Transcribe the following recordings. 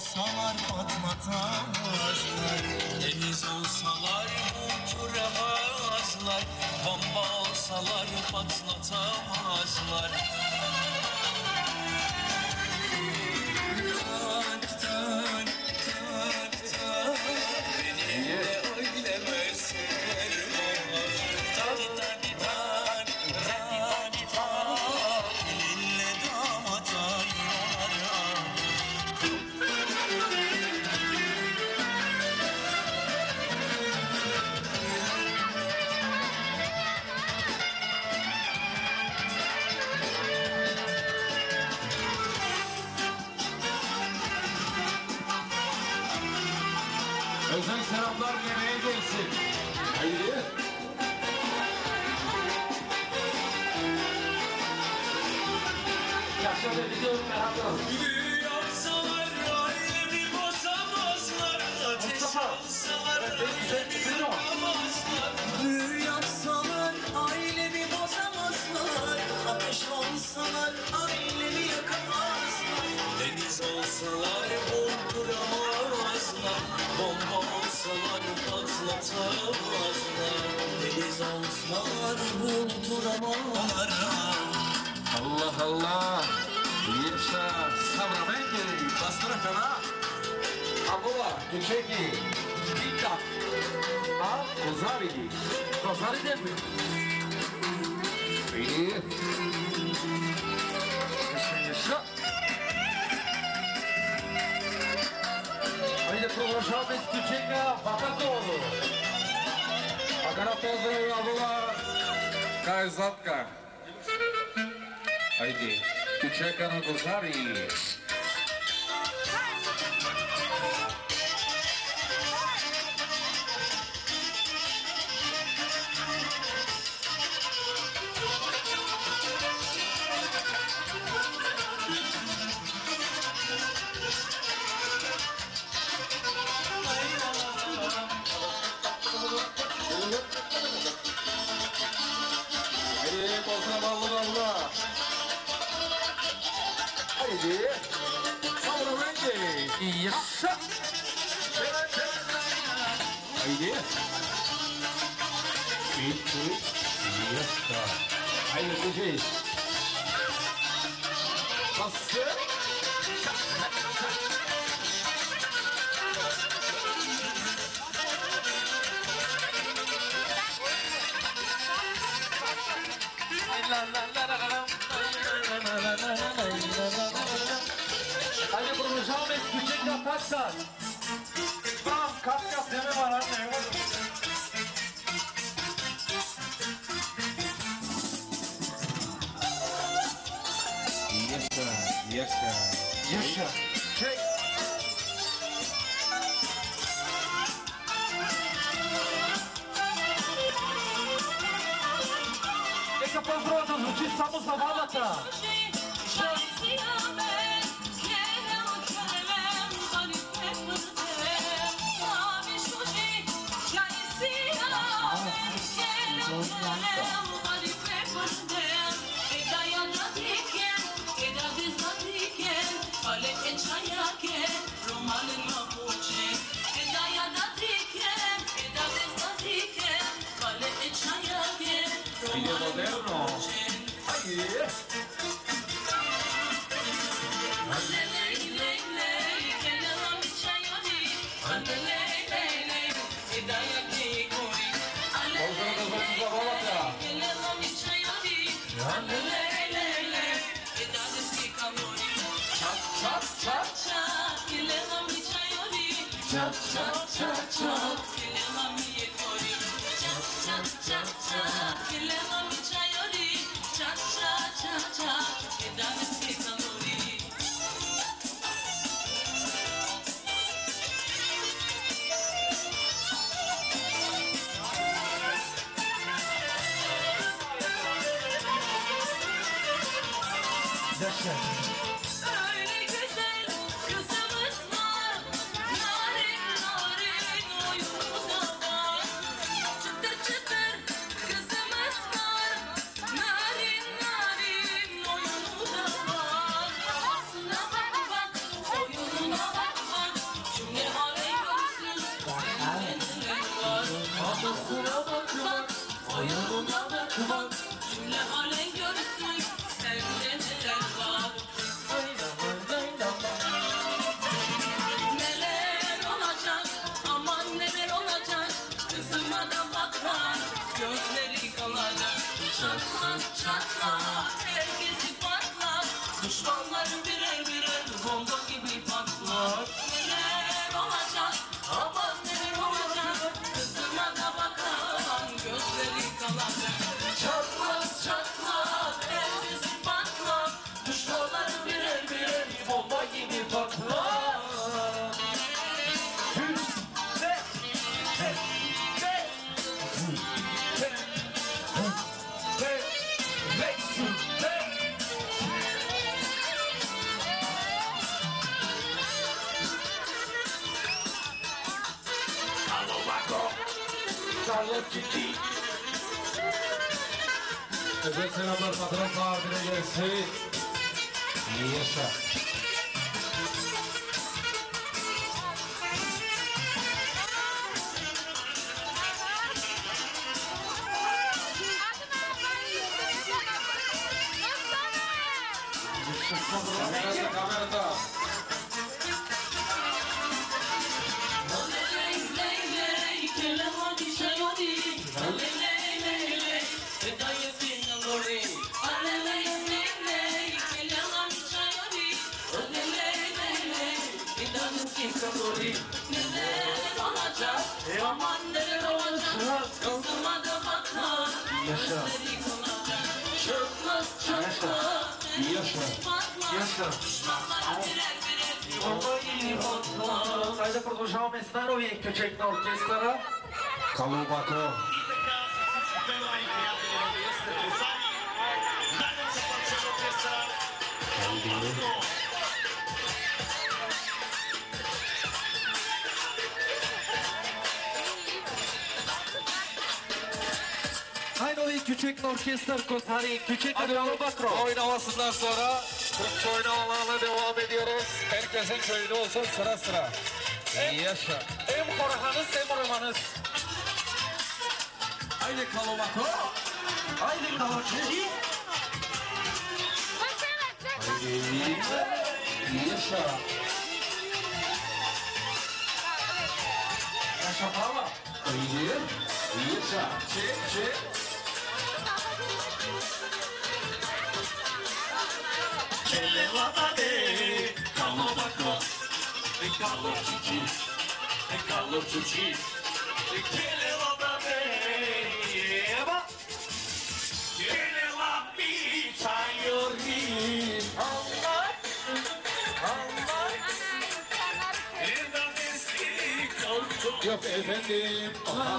olsalar patlatamazlar. Deniz olsalar unutturamazlar. Bomba olsalar patlatamazlar. Tak tak tak tak, benimle oynamasınlar. Tak tak tak tak tak, elinle damat ayırlar. Özel selamlar yemeğe gelsin. Haydi. Yaşar ve gidiyorum beraber. Büyü yapsalar ailemi bozamazlar. Ateş olsalar ailemi yakamazlar. Büyü yapsalar ailemi bozamazlar. Ateş olsalar ailemi yakamazlar. Deniz olsalar vurduramazlar. Bomba olsalar patlatamazlar. Deniz olsalar vurduramazlar. Allah Allah. Yaşa. Sabramenki. Bastıra kana. Abula. Tüçeki. Dikkat. Ha? Kozari. Kozari de mi? İyi. Yaşa. Haydi продолжаем Тючека Бабатову. Пока поздравляю была Кайзатка. Haydi Тючека на Kozari. Haydi bozma ballı ballı. Haydi. Savramenki. Yaşa. Haydi. Bitti. Yaşa. Haydi kuşeyiz. Bastı. Haydi продолжаем Тючека Паскал. Bam Kafkas deme var anne. Yaşa, yaşa, yaşa. Çek. Neka pozdrowa звучит само за валата. Video moderno. Haydi. Çat çat çat çat. Yaşa. Öyle güzel kızımız var, narin narin oyunu da var. Çıtır çıtır kızımız var, narin narin oyunu da var. Aslına bak bak, oyununa bak bak. Carlos Cici. Özel selamlar patron sahibine gelsin. İyi yaşa. Kamerada. Aman neler olacak, kızıma da bakma. Yaşa. Çıkmaz, çıkmaz. Yaşa. Yaşa. Ajde продължаваме с най-новия кючек на оркестъра. Калубако. Най-новия кючек на оркестър Косари. Кючек на Калубако. Oyun havasından sonra Türkçe oynamalarına devam ediyoruz. Herkesin köyünü olsun sıra sıra. Yaşa. Hem korhanız hem romanız. Haydi Kalubako. Haydi Kalaçıcı. Haydi. Yaşa. Yaşa bravo. Haydi. Yaşa. Çek çek. Che le va bene, Kalubako, e Carlos Cici, e Carlos Cici, e che le va bene, che le va pizza yorgi, Allah. Allah. e da vesti colto. Yok efendim.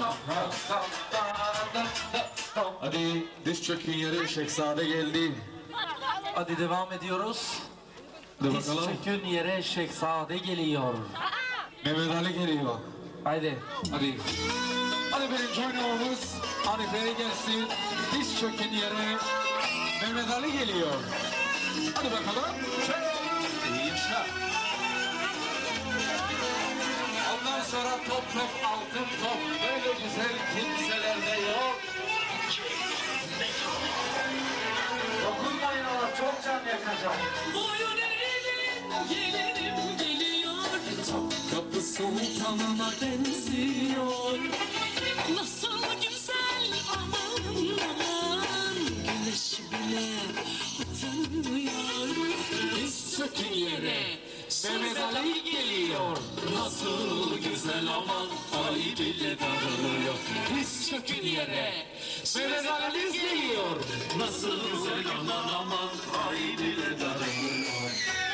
Hadi diz çökün yeri Şehzade geldi. Hadi devam ediyoruz. Hadi Diz bakalım. çökün yere Şehzade geliyor. Mehmet Ali geliyor. Haydi. Hadi. Hadi birinci oynamamız Hanife'ye gelsin. Diz çökün yere Mehmet Ali geliyor. Hadi bakalım. İyi yaşa. Ondan sonra top altın top. Böyle güzel kimselerde yok. Dokunmayın ona, çok can yakacak. Boyun eğelim, gelinim geliyor. Topkapı sultanına benziyor. Nasıl güzel aman aman. Güneş bile utanmıyor. Diz çökün yere Mehmet Ali geliyor. nasıl güzel aman. Ay bile darılıyor. Diz çökün yere Mehmet Ali geliyor. nasıl güzel aman aman. Ay bile darılıyor.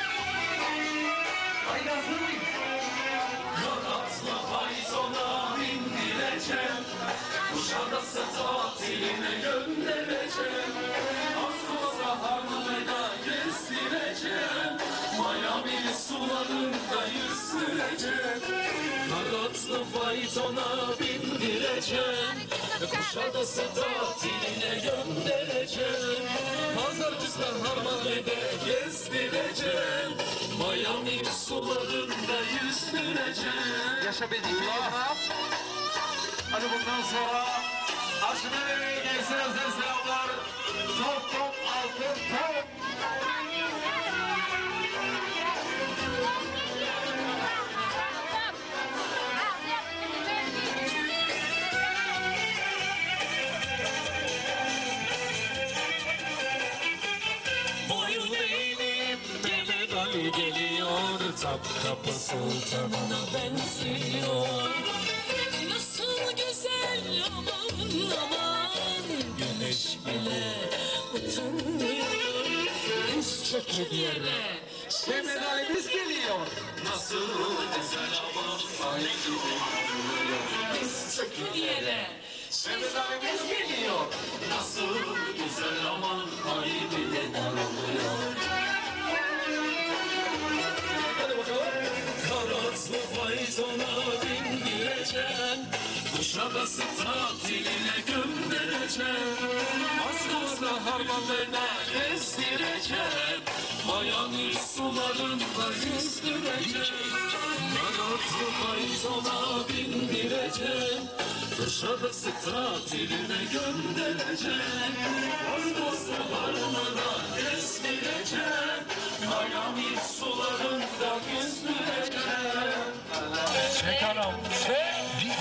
Haydi hazır mıyız? Kanatlı faytona bindireceğim, Kuşadası tatiline göndereceğim, Askosa Harman'a gezdireceğim, Miami sularında yüzdüreceğim. Kanatlı faytona bindireceğim, Kuşadası tatiline göndereceğim, Pazarcık'tan Harman'a gezdireceğim, Miami sularında yüzdüreceğim. Yaşa beni. Hadi bundan sonra Aşkına Bebeğe gelsin özel selamlar. Top altın top. Boyun eğilip Mehmet Ali geliyor, Topkapı Sultanına benziyor. Nasıl güzel aman aman. Güneş bile Utanmıyor. Diz çökün yere Mehmet Ali'miz geliyor. nasıl güzel ama ay diz çökün yere Mehmet Ali'miz geliyor. nasıl güzel aman ay bile daralıyor. Hadi bakalım. Kanatlı faytona bindireceğim, Kuşadası tatiline göndereceğim. Askozla harmanlarına gezdireceğim. Miami sularında yüzdüreceğim. Kanatlı faytona bindireceğim. Kuşadası tatiline göndereceğim. Askozla harmanlarına gezdireceğim. Miami sularında yüzdüreceğim. Çek anam, çek.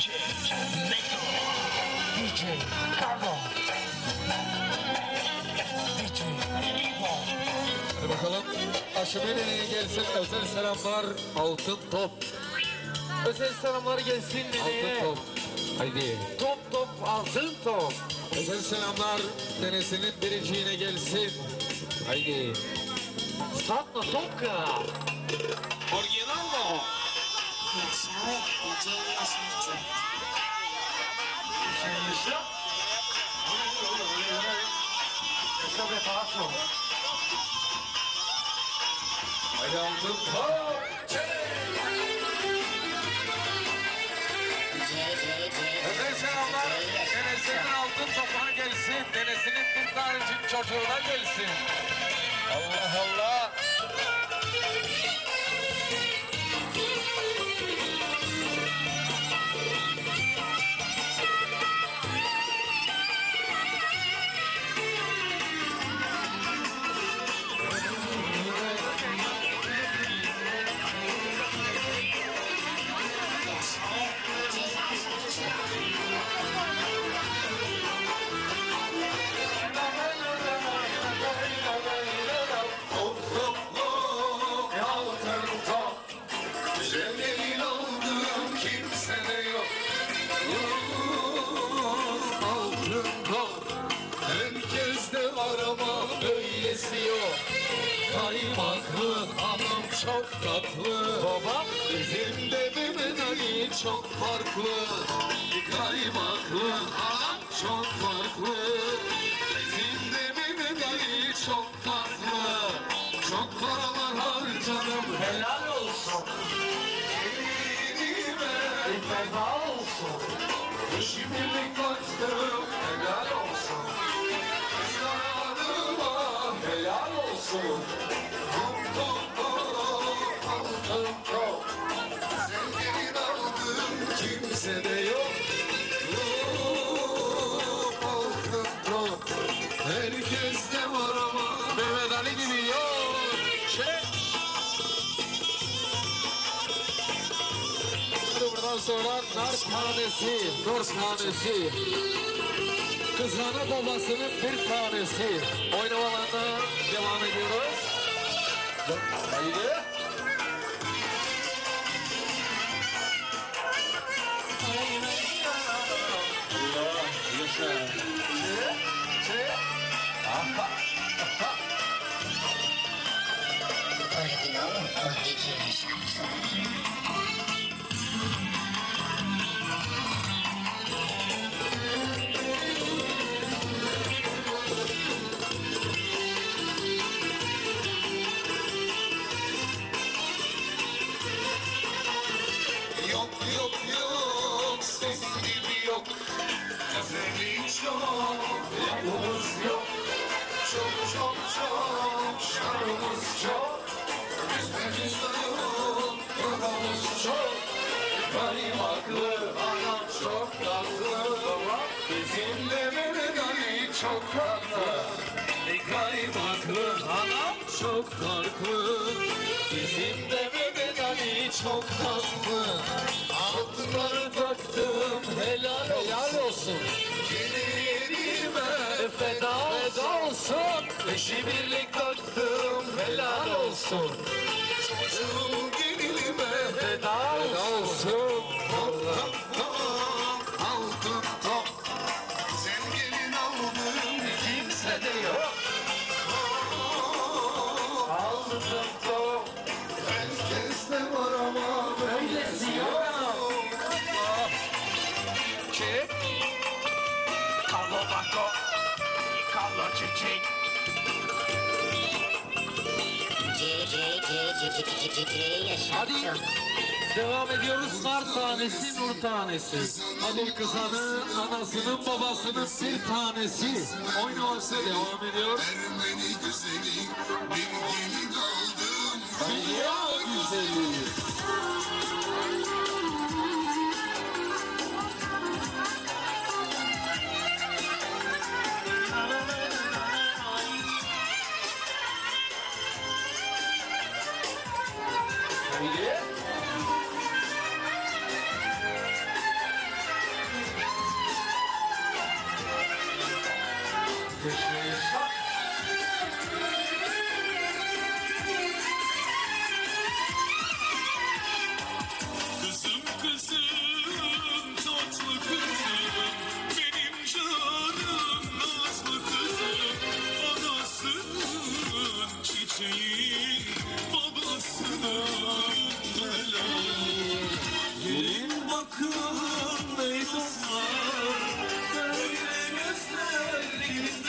DJ Carlo. DJ Ivo. Hadi bakalım. Aşımeli'ye gelsin özel selamlar. Altın top. Özel selamlar gelsin Altın nereye? top. Haydi. Top top altın top. Özel selamlar denesinin biriciğine gelsin. Haydi. Statna topka. Orijinal mı? Marshall DJ Yashimitsu. Esta preparato. Haydi altın top. Özel selamlar denesinin altın topuna gelsin. Denesinin bir tanecik çocuğuna gelsin. Allah Allah. Senin aldığım kimse de yok. Altın top. Herkeste var ama böylesi yok. Kaymaklı anam çok tatlı. Babam Bizim dedemin Ali çok farklı. Kaymaklı anam çok farklı. Bizim dedemin Ali çok tatlı. Çok paralar harcadım. Helal olsun. Feda olsun. Şimdilik kaçtım, helal olsun. Kızlarıma helal olsun. Top top top, altın top. Sevgilin aldığım kimse de yok. Top, altın top. Herkeste var ama Mehmet Ali gibi yok. Çek. Hadi buradan sonra nar tanesi, nur tanesi. Kızana babasının bir tanesi. Oynamalarına devam ediyoruz. Haydi. Allah yaşa. Çek. Aha. Original DJ Yashimitsu. yok yok yok, ses gibi yok. Efendim çok, lafımız yok. Çok çok çok, şarkımız çok. Bizimiz de yok, paramız çok. Kaymaklı, anam çok tatlı. Bizim de Mehmet Ali çok tatlı. Kaymaklı, anam çok farklı. Bizim de Mehmet Ali çok tatlı. Altınları taktım, helal olsun. Gelirime feda olsun. Beşi birlik taktım, helal olsun. Çocuğum gelirime feda olsun. Top top top, altın top. Sen gelin aldın, kimse de yok. Altın top. Herkes de var ama Böylesi yok. Çek. Carlo Bacco. Carlo Cici. DJ Hadi. Yashimitsu. Devam ediyoruz. Nar tanesi, nur tanesi. Adil kızanı, anasının, babasının bir tanesi. Oynaması devam ediyor. Ermeni güzeli bir gelin aldım. Dünya güzeli. Haydi. Kızım kızım tatlı kızım benim canım nazlı kızım anasının çiçeği babasının meleği. Gelin bakın ey dostlar böyle gözler